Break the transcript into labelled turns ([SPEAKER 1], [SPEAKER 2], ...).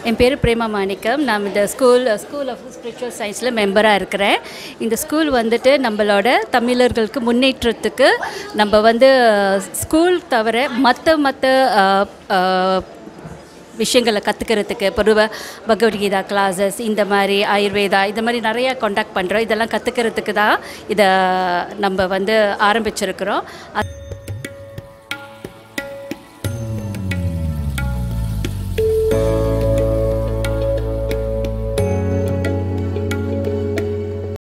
[SPEAKER 1] என் பேர் பிரேமா மாணிக்கம். நான் இந்த ஸ்கூல் ஆஃப் ஸ்பிரிச்சுவல் சயின்ஸில் மெம்பராக இருக்கிறேன். இந்த ஸ்கூல் வந்துட்டு நம்மளோட தமிழர்களுக்கு முன்னேற்றத்துக்கு நம்ம வந்து ஸ்கூல் தவிர மற்ற விஷயங்களை கற்றுக்கிறதுக்கு பொதுவாக பகவத்கீதா கிளாஸஸ் இந்த மாதிரி ஆயுர்வேதா இந்த மாதிரி நிறையா கண்டக்ட் பண்ணுறோம். இதெல்லாம் கற்றுக்கிறதுக்கு தான் இதை நம்ம வந்து ஆரம்பிச்சிருக்கிறோம்.